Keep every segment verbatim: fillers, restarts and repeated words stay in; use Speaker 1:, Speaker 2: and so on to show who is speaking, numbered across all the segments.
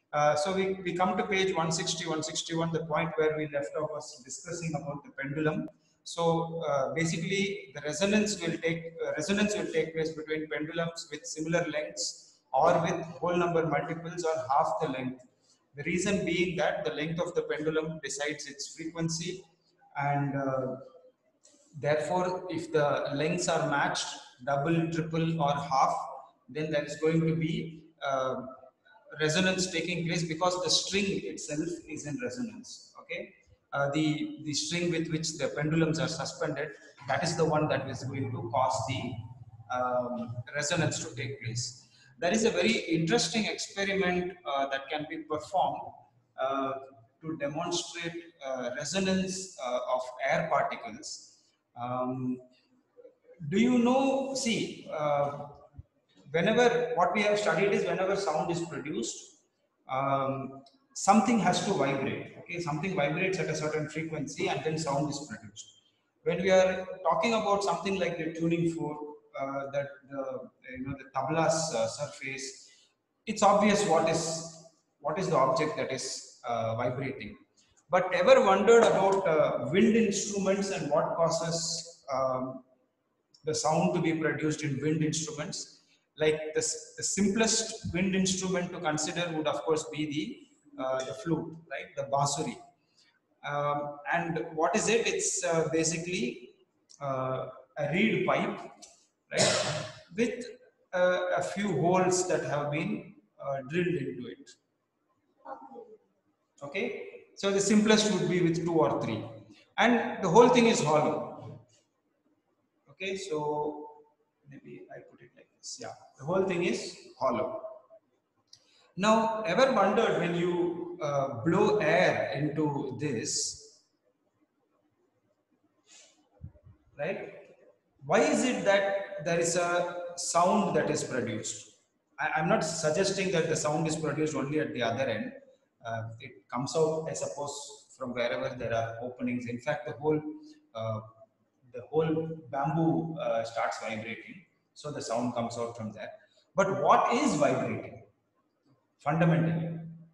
Speaker 1: Uh, so we, we come to page one sixty, one sixty-one, the point where we left off was discussing about the pendulum. So uh, basically the resonance will take uh, resonance will take place between pendulums with similar lengths or with whole number multiples or half the length. The reason being that the length of the pendulum decides its frequency, and uh, therefore if the lengths are matched, double, triple or half, then there is going to be uh, resonance taking place because the string itself is in resonance. Okay, uh, the the string with which the pendulums are suspended, that is the one that is going to cause the um, resonance to take place. There is a very interesting experiment uh, that can be performed uh, to demonstrate uh, resonance uh, of air particles. um, do you know, see, uh, whenever, what we have studied is whenever sound is produced, um, something has to vibrate. Okay, something vibrates at a certain frequency and then sound is produced. When we are talking about something like the tuning fork, uh, that the, you know, the tabla's uh, surface, it's obvious what is what is the object that is uh, vibrating. But ever wondered about uh, wind instruments and what causes um, the sound to be produced in wind instruments? Like the, the simplest wind instrument to consider would of course be the uh, the flute, right? The bansuri. Um, and what is it? It's uh, basically uh, a reed pipe, right, with uh, a few holes that have been uh, drilled into it. Okay, so the simplest would be with two or three, and the whole thing is hollow. Okay, so maybe I put it like this. Yeah, the whole thing is hollow. Now, ever wondered when you uh, blow air into this, right? Why is it that there is a sound that is produced? I, am not suggesting that the sound is produced only at the other end. Uh, it comes out, I suppose, from wherever there are openings. In fact, the whole uh, the whole bamboo uh, starts vibrating, so the sound comes out from there. But what is vibrating fundamentally?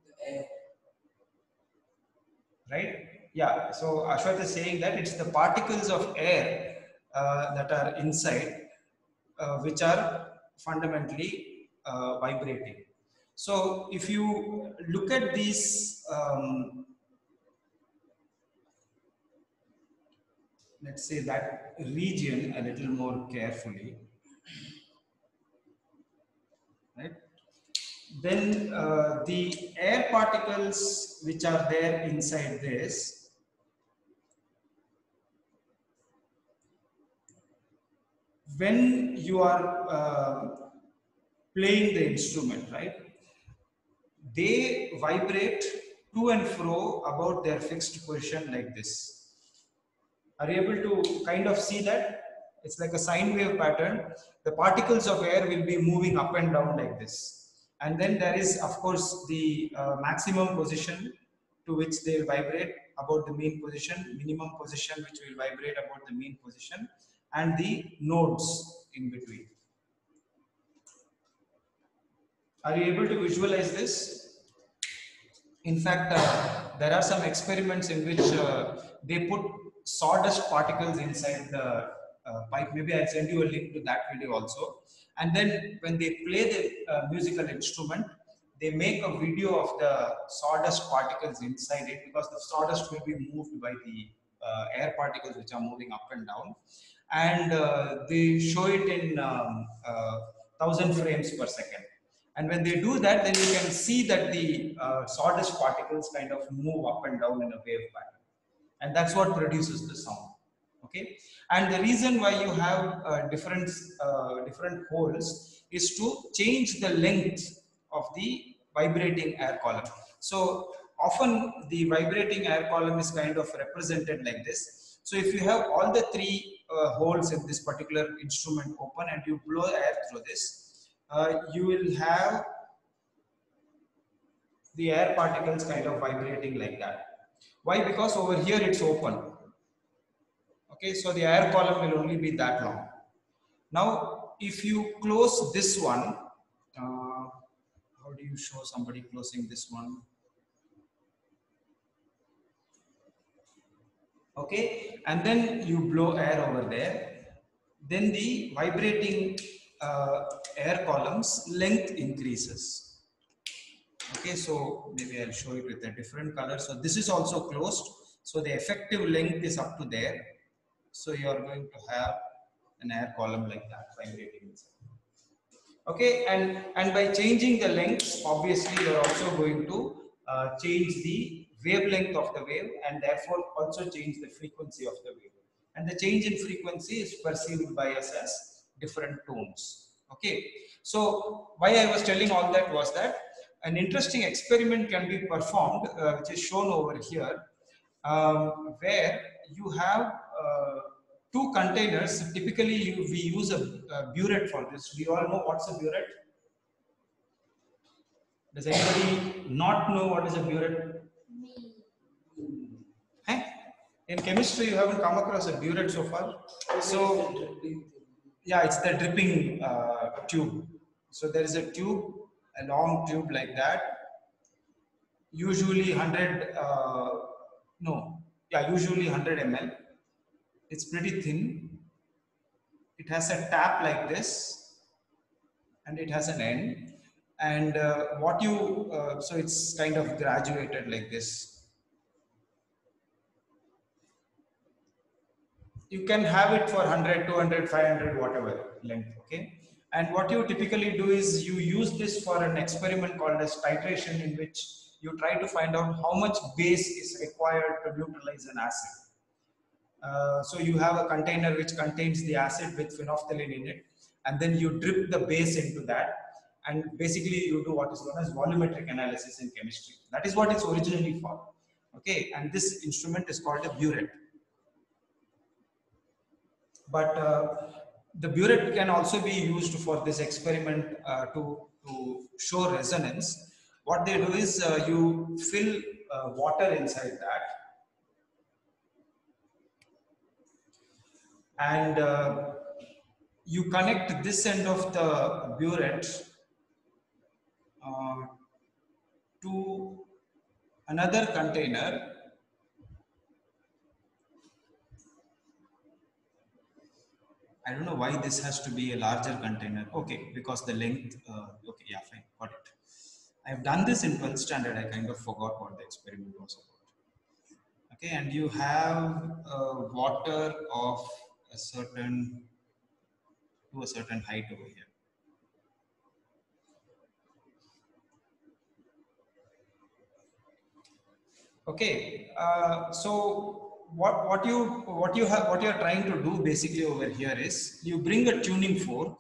Speaker 1: Right? Yeah. So Ashwath is saying that it's the particles of air uh, that are inside, uh, which are fundamentally uh, vibrating. So if you look at these, um, let's say that region a little more carefully, right? Then uh, the air particles which are there inside this, when you are uh, playing the instrument, right, they vibrate to and fro about their fixed position like this. Are you able to kind of see that? It's like a sine wave pattern. The particles of air will be moving up and down like this. And then there is, of course, the uh, maximum position to which they will vibrate about the mean position, minimum position which will vibrate about the mean position, and the nodes in between. Are you able to visualize this? In fact, uh, there are some experiments in which uh, they put sawdust particles inside the uh, pipe. Maybe I'll send you a link to that video also. And then when they play the uh, musical instrument, they make a video of the sawdust particles inside it, because the sawdust will be moved by the uh, air particles which are moving up and down. And uh, they show it in um, uh, thousand frames per second. And when they do that, then you can see that the uh, sawdust particles kind of move up and down in a wave pattern. And that's what produces the sound. Okay. And the reason why you have uh, different, uh, different holes is to change the length of the vibrating air column. So often the vibrating air column is kind of represented like this. So if you have all the three uh, holes in this particular instrument open and you blow air through this, Uh, you will have the air particles kind of vibrating like that. Why? Because over here it's open. Okay, so the air column will only be that long. Now, if you close this one, uh, how do you show somebody closing this one? Okay, and then you blow air over there. Then the vibrating uh, air column's length increases. Okay, so maybe I'll show it with a different color. So this is also closed. So the effective length is up to there. So you are going to have an air column like that vibrating inside. Okay, and, and by changing the length, obviously you are also going to uh, change the wavelength of the wave and therefore also change the frequency of the wave. And the change in frequency is perceived by us as different tones. Okay, so why I was telling all that was that an interesting experiment can be performed, uh, which is shown over here, um, where you have uh, two containers. Typically, you, we use a, a burette for this. We all know what's a burette. Does anybody not know what is a burette? Hey? In chemistry, you haven't come across a burette so far. So, yeah, it's the dripping uh, tube. So there is a tube, a long tube like that. Usually one hundred, uh, no, yeah, usually one hundred milliliters. It's pretty thin. It has a tap like this, and it has an end. And uh, what you, uh, so it's kind of graduated like this. You can have it for one hundred, two hundred, five hundred, whatever length, okay? And what you typically do is you use this for an experiment called as titration, in which you try to find out how much base is required to neutralize an acid. Uh, so you have a container which contains the acid with phenolphthalein in it, and then you drip the base into that, and basically you do what is known as volumetric analysis in chemistry. That is what it's originally for, okay? And this instrument is called a burette. But uh, the burette can also be used for this experiment uh, to, to show resonance. What they do is uh, you fill uh, water inside that, and uh, you connect this end of the burette uh, to another container. I don't know why this has to be a larger container. Okay, because the length, uh, okay, yeah, fine, got it. I've done this in twelfth standard. I kind of forgot what the experiment was about. Okay, and you have uh, water of a certain, to a certain height over here. Okay, uh, so what what you what you have what you are trying to do basically over here is you bring a tuning fork.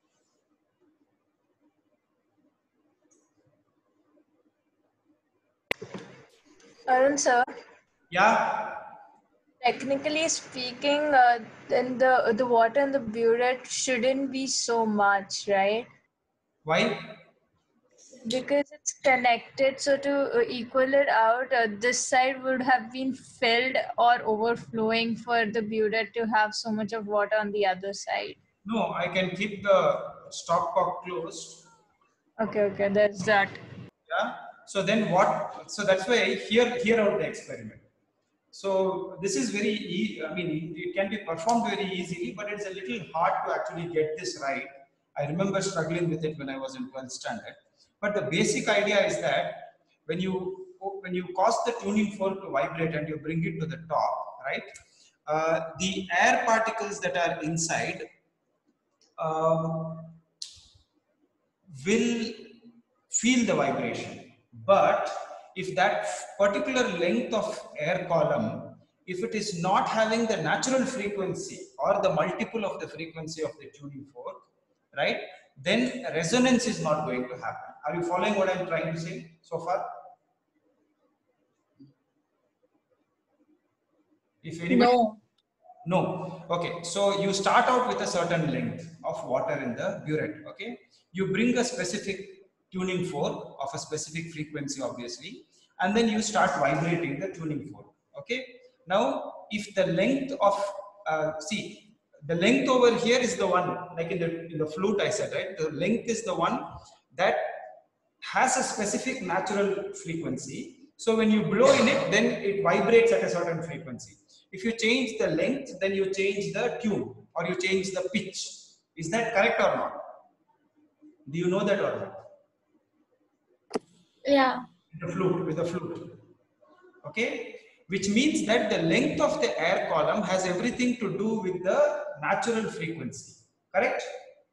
Speaker 2: Arun sir.
Speaker 1: Yeah.
Speaker 2: Technically speaking, uh, then the the water in the burette shouldn't be so much, right?
Speaker 1: Why?
Speaker 2: Because it's connected, so to uh, equal it out, uh, this side would have been filled or overflowing for the burette to have so much of water on the other side.
Speaker 1: No, I can keep the stopcock closed.
Speaker 2: Okay, okay, there's that.
Speaker 1: Yeah. So then what? So that's why I hear hear out the experiment. So this is very, e I mean, it can be performed very easily, but it's a little hard to actually get this right. I remember struggling with it when I was in twelfth standard. But the basic idea is that when you when you cause the tuning fork to vibrate and you bring it to the top, right? Uh, the air particles that are inside um, will feel the vibration, but if that particular length of air column, if it is not having the natural frequency or the multiple of the frequency of the tuning fork, right, then resonance is not going to happen. Are you following what I'm trying to say so far? If anybody,
Speaker 2: no.
Speaker 1: No. Okay. So you start out with a certain length of water in the burette. Okay. You bring a specific tuning fork of a specific frequency, obviously, and then you start vibrating the tuning fork. Okay. Now, if the length of uh, see the length over here is the one, like in the in the flute I said, right? The length is the one that has a specific natural frequency. So when you blow in it, then it vibrates at a certain frequency. If you change the length, then you change the tune or you change the pitch. Is that correct or not? Do you know that or not?
Speaker 3: Yeah.
Speaker 1: The flute, with the flute. Okay? Which means that the length of the air column has everything to do with the natural frequency. Correct?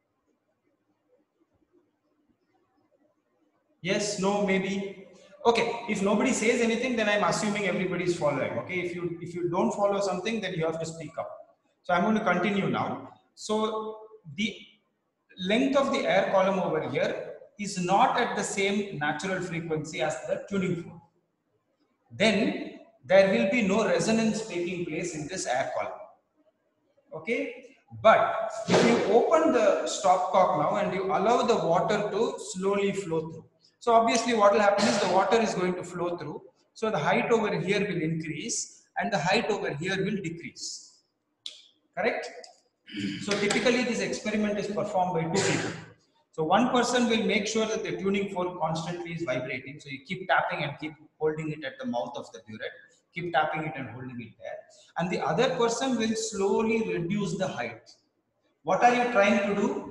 Speaker 1: Yes, no, maybe. Okay, if nobody says anything, then I'm assuming everybody is following. Okay, if you if you don't follow something, then you have to speak up. So I'm going to continue now. So the length of the air column over here is not at the same natural frequency as the tuning fork. Then there will be no resonance taking place in this air column. Okay, but if you open the stopcock now and you allow the water to slowly flow through, so obviously what will happen is the water is going to flow through, so the height over here will increase and the height over here will decrease. Correct? So typically this experiment is performed by two people. So one person will make sure that the tuning fork constantly is vibrating, so you keep tapping and keep holding it at the mouth of the burette, keep tapping it and holding it there, and the other person will slowly reduce the height. What are you trying to do?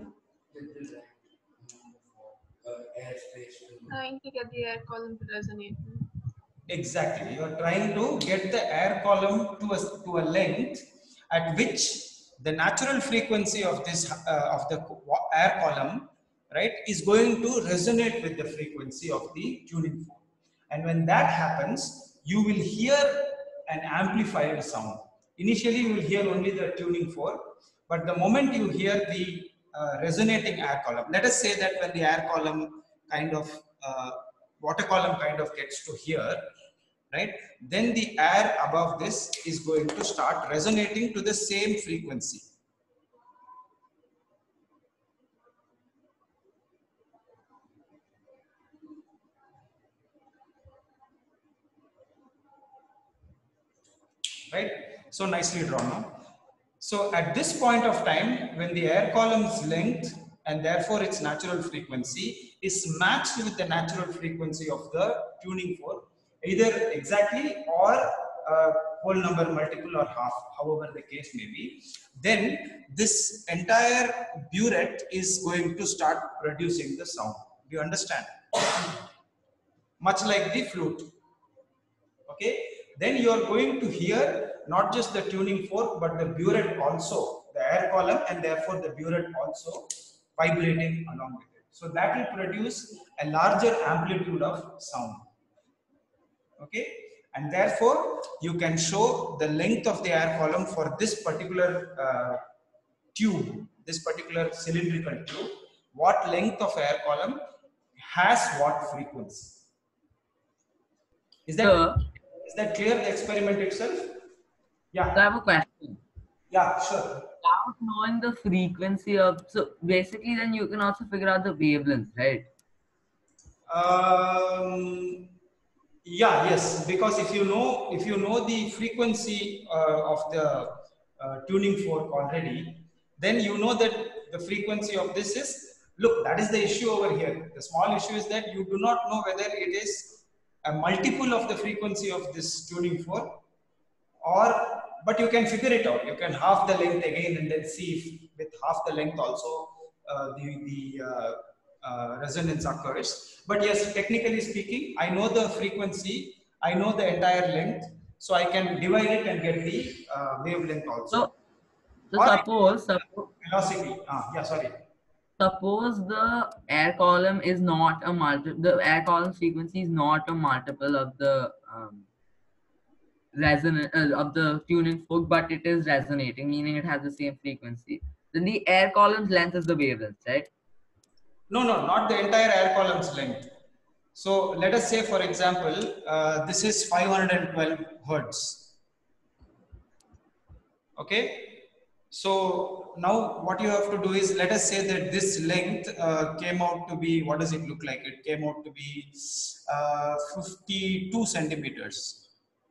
Speaker 3: Trying to get the air column to resonate.
Speaker 1: Exactly, you are trying to get the air column to a, to a length at which the natural frequency of this uh, of the air column, right, is going to resonate with the frequency of the tuning fork. And when that happens, you will hear an amplified sound. Initially, you will hear only the tuning fork, but the moment you hear the uh, resonating air column, let us say that when the air column kind of uh, water column kind of gets to here, right, then the air above this is going to start resonating to the same frequency. Right? So nicely drawn now. So at this point of time, when the air column's length and therefore its natural frequency is matched with the natural frequency of the tuning fork, either exactly or uh, whole number multiple or half, however the case may be, then this entire burette is going to start producing the sound. Do you understand? Much like the flute. Okay, then you are going to hear not just the tuning fork but the burette also, the air column, and therefore the burette also vibrating along with it. So that will produce a larger amplitude of sound. Okay, and therefore you can show the length of the air column for this particular uh, tube, this particular cylindrical tube, what length of air column has what frequency. Is that
Speaker 4: So,
Speaker 1: is that clear, the experiment itself? Yeah.
Speaker 4: so I have a question.
Speaker 1: Yeah, sure.
Speaker 4: Without knowing the frequency of, so basically then you can also figure out the wavelength, right?
Speaker 1: Um, yeah, yes, because if you know if you know the frequency uh, of the uh, tuning fork already, then you know that the frequency of this is, look, that is the issue over here. The small issue is that you do not know whether it is a multiple of the frequency of this tuning fork, or but you can figure it out. You can half the length again and then see if with half the length also uh, the the uh, uh, resonance occurs. But yes, technically speaking, I know the frequency, I know the entire length, so I can divide it and get the uh, wavelength also.
Speaker 4: So, so
Speaker 1: Or
Speaker 4: suppose, suppose,
Speaker 1: velocity. Ah, yeah, sorry.
Speaker 4: suppose the air column is not a multiple, the air column frequency is not a multiple of the um, resonant uh, of the tuning fork, but it is resonating, meaning it has the same frequency. Then the air column's length is the wavelength, right?
Speaker 1: No, no, not the entire air column's length. So let us say, for example, uh, this is five hundred twelve hertz. Okay. So now what you have to do is, let us say that this length uh, came out to be, what does it look like? It came out to be uh, fifty-two centimeters.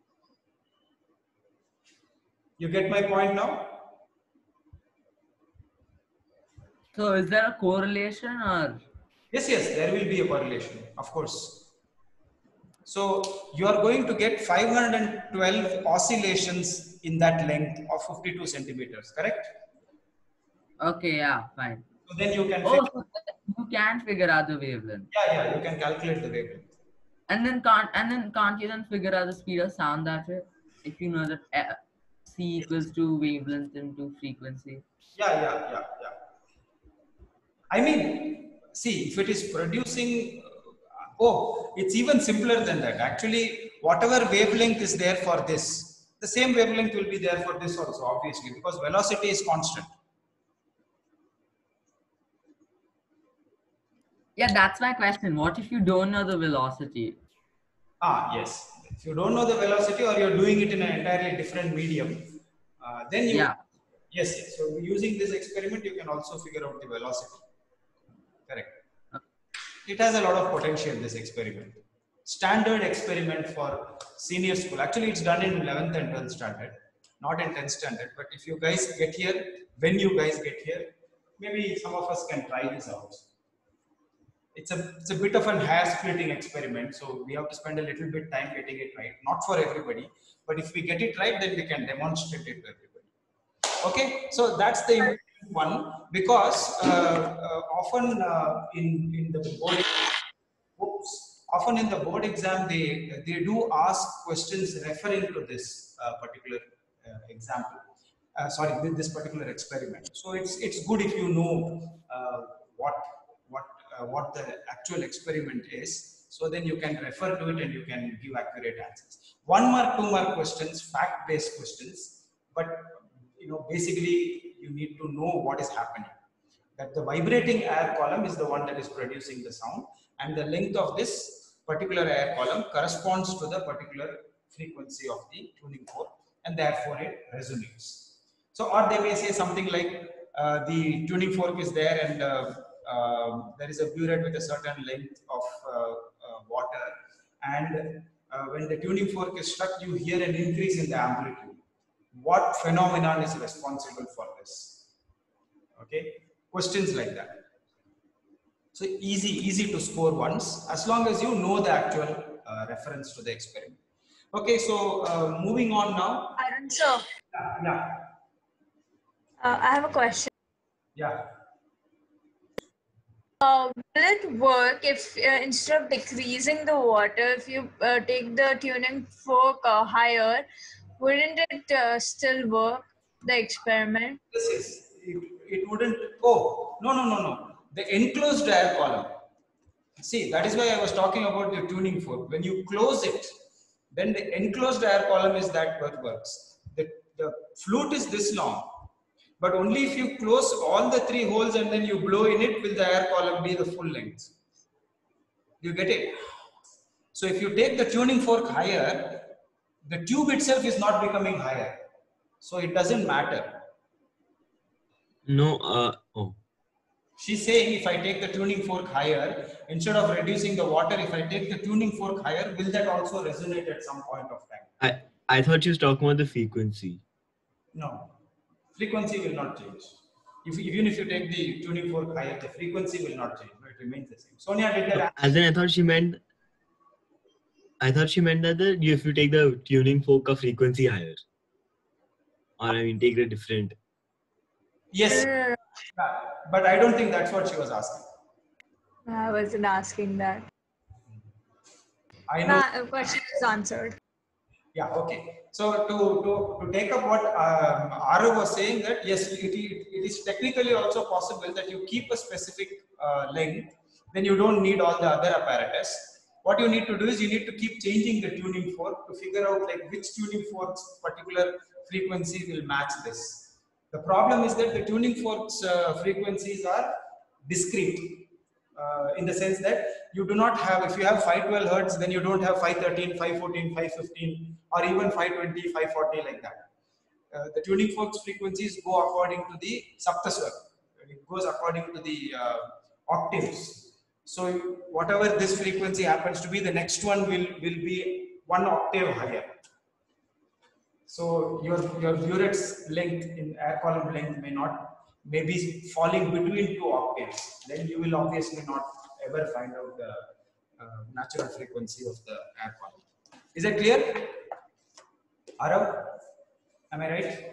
Speaker 1: You get my point now?
Speaker 4: So is there a correlation or?
Speaker 1: Yes, yes, there will be a correlation, of course. So you are going to get five hundred twelve oscillations in that length of fifty-two centimeters, correct?
Speaker 4: Okay, yeah, fine.
Speaker 1: So then you can
Speaker 4: Oh,
Speaker 1: figure,
Speaker 4: so you can figure out the wavelength.
Speaker 1: yeah, yeah, you can calculate the wavelength.
Speaker 4: And then can't and then can't you then figure out the speed of sound that way? If you know that uh, C equals to wavelength into frequency.
Speaker 1: Yeah, yeah, yeah, yeah. I mean, see, if it is producing, uh, oh, it's even simpler than that. Actually, whatever wavelength is there for this, the same wavelength will be there for this also, obviously, because velocity is constant.
Speaker 4: Yeah, that's my question. What if you don't know the velocity?
Speaker 1: Ah, yes. If you don't know the velocity or you're doing it in an entirely different medium, uh, then you,
Speaker 4: Yeah.
Speaker 1: yes, yes. So using this experiment, you can also figure out the velocity. Correct. It has a lot of potential, this experiment. Standard experiment for senior school. Actually, it's done in eleventh and twelfth standard, not in tenth standard. But if you guys get here, when you guys get here, maybe some of us can try this out. It's a, it's a bit of an hair-splitting experiment, so we have to spend a little bit time getting it right. Not for everybody, but if we get it right, then we can demonstrate it to everybody. Okay, so that's the important one, because uh, uh, often uh, in in the board, oops, often in the board exam they they do ask questions referring to this uh, particular uh, example. Uh, sorry, with this particular experiment. So it's it's good if you know uh, what what uh, what the actual experiment is. So then you can refer to it and you can give accurate answers. One mark, two mark questions, fact-based questions, but you know basically you need to know what is happening. That the vibrating air column is the one that is producing the sound, and the length of this particular air column corresponds to the particular frequency of the tuning fork, and therefore it resonates. So, or they may say something like uh, the tuning fork is there and uh, uh, there is a burette with a certain length of uh, uh, water, and uh, when the tuning fork is struck, you hear an increase in the amplitude. What phenomenon is responsible for this? Okay, questions like that. So easy, easy to score once as long as you know the actual uh, reference to the experiment. Okay, so uh, moving on now.
Speaker 2: Arun sir,
Speaker 1: Yeah, yeah.
Speaker 2: uh, I have a question.
Speaker 1: Yeah.
Speaker 2: Uh, will it work if uh, instead of decreasing the water, if you uh, take the tuning fork uh, higher, wouldn't it uh, still work, the experiment?
Speaker 1: This is, it, it wouldn't, oh, no, no, no, no. The enclosed air column. See, that is why I was talking about the tuning fork. When you close it, then the enclosed air column is that what works. The, the flute is this long, but only if you close all the three holes and then you blow in it, will the air column be the full length. You get it? So if you take the tuning fork higher, the tube itself is not becoming higher. So it doesn't matter.
Speaker 5: No, uh, oh.
Speaker 1: She's saying if I take the tuning fork higher, instead of reducing the water, if I take the tuning fork higher, will that also resonate at some point of time?
Speaker 5: I, I thought you was talking about the frequency.
Speaker 1: No. Frequency will not change. If, even if you take the tuning fork higher, the frequency will not change. It remains the same. Sonia did that.
Speaker 5: As in, I thought she meant, I thought she meant that the, if you take the tuning fork of frequency higher. Or I mean, take the different.
Speaker 1: Yes.
Speaker 2: Uh,
Speaker 1: But I don't think that's what she was asking.
Speaker 2: I wasn't asking that.
Speaker 1: I know.
Speaker 2: Nah, the question is answered.
Speaker 1: Yeah, okay. So to, to, to take up what um, Arav was saying, that yes, it, it, it is technically also possible that you keep a specific uh, length, then you don't need all the other apparatus. What you need to do is you need to keep changing the tuning fork to figure out like which tuning fork's particular frequency will match this. The problem is that the tuning fork's uh, frequencies are discrete. Uh, in the sense that you do not have, if you have five twelve hertz, then you don't have five thirteen, five fourteen, five fifteen, or even five twenty, five forty like that. Uh, the tuning fork's frequencies go according to the saptaswar. It goes according to the uh, octaves. So whatever this frequency happens to be, the next one will, will be one octave higher. So your, your burette's length in air column length may not, may be falling between two octaves. Then you will obviously not ever find out the uh, natural frequency of the air column. Is that clear? Arav, am I right?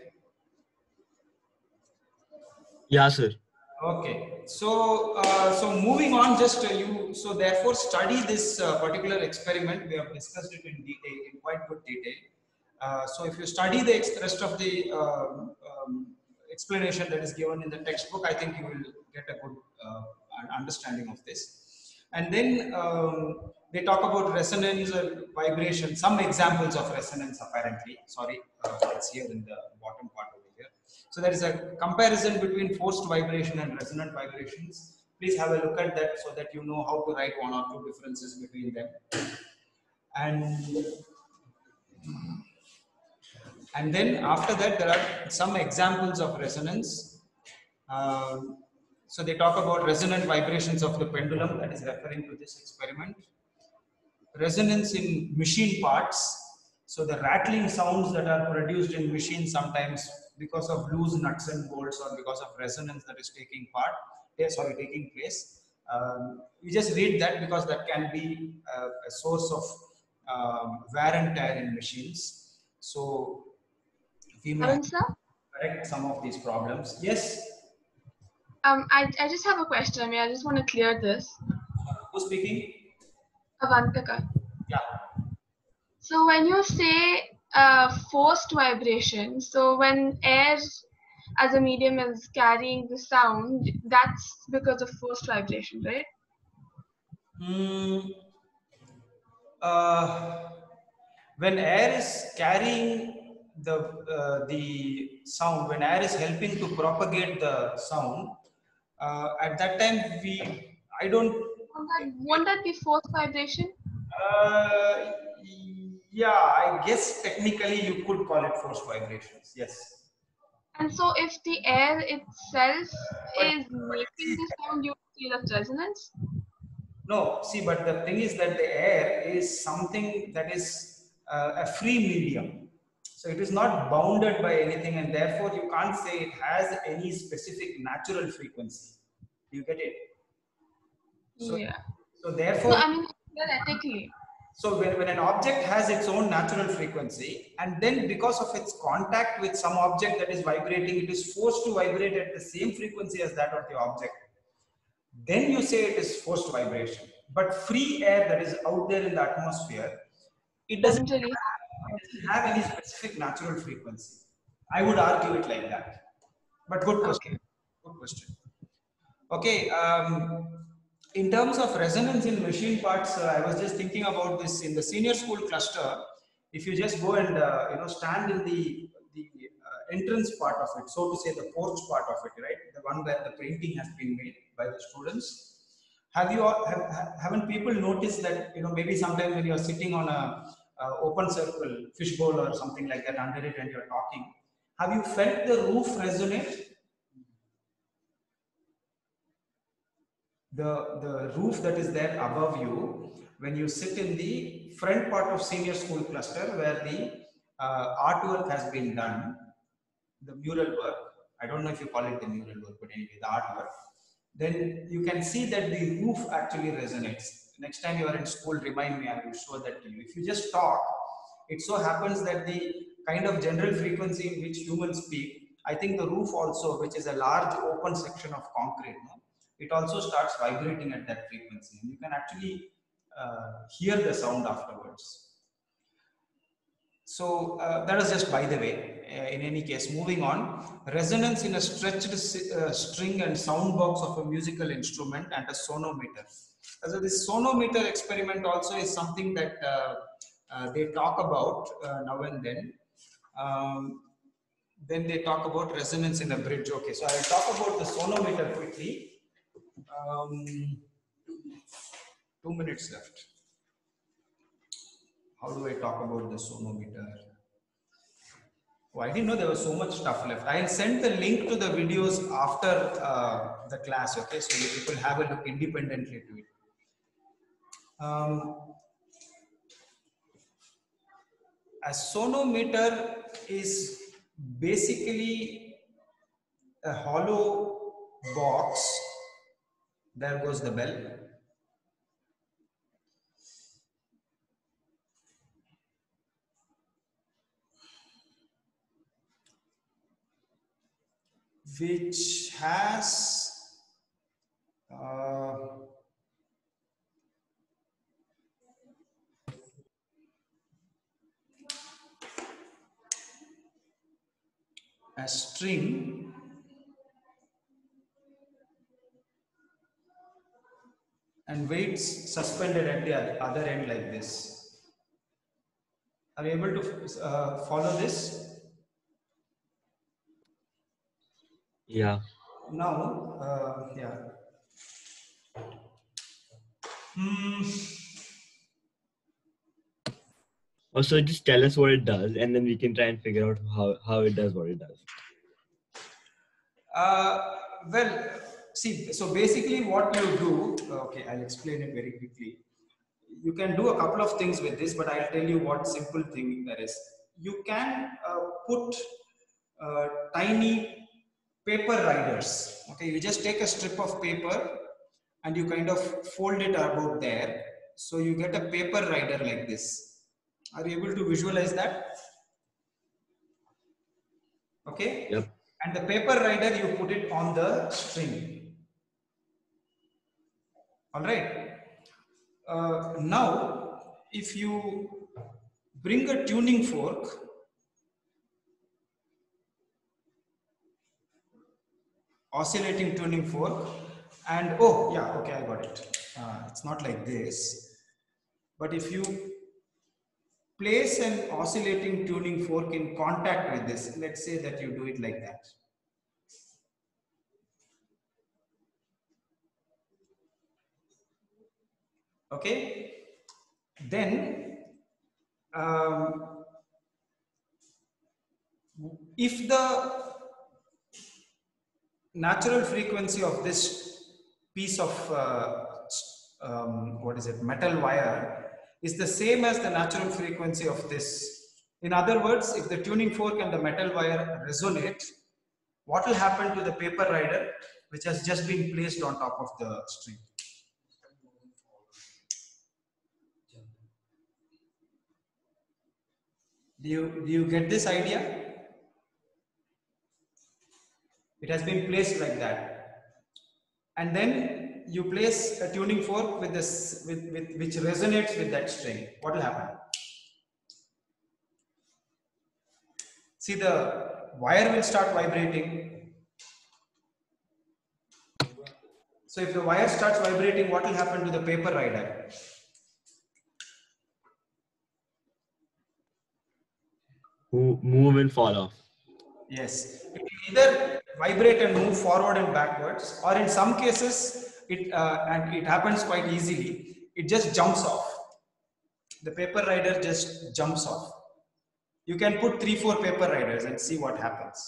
Speaker 5: Yeah, sir.
Speaker 1: Okay, so uh, so moving on, just uh, you so therefore study this uh, particular experiment. We have discussed it in detail, in quite good detail. Uh, so if you study the ex rest of the um, um, explanation that is given in the textbook, I think you will get a good uh, understanding of this. And then um, they talk about resonance and vibration. Some examples of resonance, apparently. Sorry, uh, it's here in the bottom part over here. So there is a comparison between forced vibration and resonant vibrations. Please have a look at that so that you know how to write one or two differences between them. And, and then after that, there are some examples of resonance. Um, so they talk about resonant vibrations of the pendulum, that is referring to this experiment. Resonance in machine parts. So the rattling sounds that are produced in machines sometimes because of loose nuts and bolts or because of resonance that is taking part, eh, sorry, taking place. Um, we just read that because that can be uh, a source of um, wear and tear in machines. So we may
Speaker 3: Arun, sir?
Speaker 1: correct some of these problems. Yes.
Speaker 3: Um, I, I just have a question. I mean, I just want to clear this.
Speaker 1: Who's speaking?
Speaker 3: Avantika.
Speaker 1: Yeah.
Speaker 3: So when you say uh, forced vibration, so when air as a medium is carrying the sound, that's because of forced vibration, right?
Speaker 1: Mm, uh, when air is carrying the uh, the sound, when air is helping to propagate the sound, uh, at that time we, I don't.
Speaker 3: Won't that, won't that be forced vibration?
Speaker 1: Uh, yeah, I guess technically you could call it forced vibrations. Yes.
Speaker 3: And so if the air itself
Speaker 1: But,
Speaker 3: is
Speaker 1: but
Speaker 3: making the sound, you see that's resonance?
Speaker 1: no, see, but the thing is that the air is something that is uh, a free medium. So it is not bounded by anything, and therefore you can't say it has any specific natural frequency. You get it? So,
Speaker 3: Yeah.
Speaker 1: so
Speaker 3: No,
Speaker 1: therefore,
Speaker 3: I mean, theoretically.
Speaker 1: so when, when an object has its own natural frequency, and then because of its contact with some object that is vibrating, it is forced to vibrate at the same frequency as that of the object, then you say it is forced vibration. But free air that is out there in the atmosphere, it doesn't,
Speaker 3: Doesn't really.
Speaker 1: it doesn't have any specific natural frequency. I would argue it like that. But good question.
Speaker 3: Okay.
Speaker 1: Good question. Okay. Um, in terms of resonance in machine parts, uh, I was just thinking about this in the senior school cluster. If you just go and uh, you know stand in the the uh, entrance part of it, so to say, the porch part of it, right, the one where the painting has been made by the students. Have you all, have, haven't people noticed that, you know, maybe sometimes when you're sitting on a, a open circle, fishbowl or something like that under it and you're talking, have you felt the roof resonate? The, the roof that is there above you, when you sit in the front part of senior school cluster where the uh, artwork has been done, the mural work, I don't know if you call it the mural work, but anyway, the artwork, then you can see that the roof actually resonates. Next time you are in school, remind me, I will show that to you. If you just talk, it so happens that the kind of general frequency in which humans speak, I think the roof also, which is a large open section of concrete, no? It also starts vibrating at that frequency. And you can actually uh, hear the sound afterwards. So uh, that is just by the way. Uh, in any case, moving on, resonance in a stretched uh, string and sound box of a musical instrument and a sonometer. So this sonometer experiment also is something that uh, uh, they talk about uh, now and then. Um, then they talk about resonance in a bridge. Okay, so I'll talk about the sonometer quickly. Um, two minutes left. How do I talk about the sonometer? Oh, I didn't know there was so much stuff left. I'll send the link to the videos after uh, the class, okay? So you people have a look independently to it. Um, a sonometer is basically a hollow box. There goes the bell. which has uh, a string and weights suspended at the other end like this. Are you able to uh, follow this?
Speaker 5: Yeah.
Speaker 1: Now, uh, yeah. Hmm.
Speaker 5: Also, just tell us what it does, and then we can try and figure out how, how it does what it does.
Speaker 1: Uh, well, see, so basically what you do, okay, I'll explain it very quickly. You can do a couple of things with this, but I'll tell you what simple thing there is. You can uh, put uh, tiny paper riders. Okay, you just take a strip of paper and you kind of fold it about there. So you get a paper rider like this. Are you able to visualize that? Okay.
Speaker 5: Yep.
Speaker 1: And the paper rider, you put it on the string. All right. Uh, now, if you bring a tuning fork, oscillating tuning fork, and oh yeah, okay, I got it. Uh, it's not like this, but if you place an oscillating tuning fork in contact with this, let's say that you do it like that. Okay, then um, if the natural frequency of this piece of uh, um, what is it, metal wire is the same as the natural frequency of this. In other words, if the tuning fork and the metal wire resonate, what will happen to the paper rider which has just been placed on top of the string? Do you, do you get this idea? It has been placed like that. And then you place a tuning fork with this, with, with, which resonates with that string. What will happen? See, the wire will start vibrating. So if the wire starts vibrating, what will happen to the paper rider?
Speaker 5: Move and fall off.
Speaker 1: Yes, it will either vibrate and move forward and backwards, or in some cases, it uh, and it happens quite easily. It just jumps off. The paper rider just jumps off. You can put three, four paper riders and see what happens.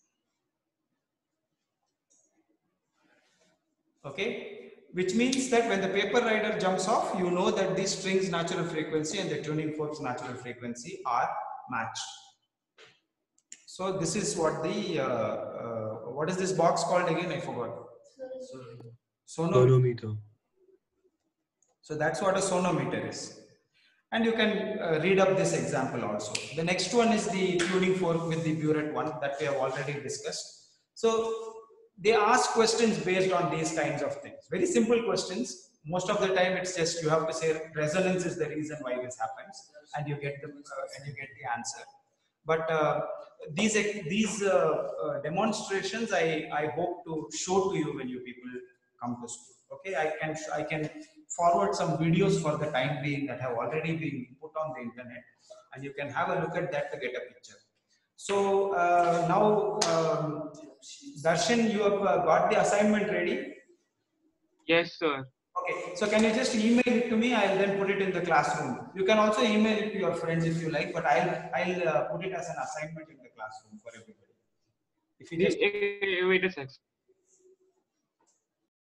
Speaker 1: Okay, which means that when the paper rider jumps off, you know that the string's natural frequency and the tuning fork's natural frequency are matched. So this is what the uh, uh, what is this box called again? I forgot. Sonometer.
Speaker 5: Sonometer.
Speaker 1: So that's what a sonometer is. And you can uh, read up this example also. The next one is the tuning fork with the burette one that we have already discussed. So they ask questions based on these kinds of things. Very simple questions. Most of the time it's just you have to say resonance is the reason why this happens, and you get the uh, and you get the answer. But uh, these these uh, uh, demonstrations I, I hope to show to you when you people come to school. Okay, I can I can forward some videos for the time being that have already been put on the internet, and you can have a look at that to get a picture. So uh, now, um, Darshan, you have uh, got the assignment ready?
Speaker 6: Yes, sir.
Speaker 1: Okay, so can you just email it to me? I'll then put it in the classroom. You can also email it to your friends if you like, but I'll I'll uh, put it as an assignment in the classroom for everybody. If you just
Speaker 6: Wait a sec.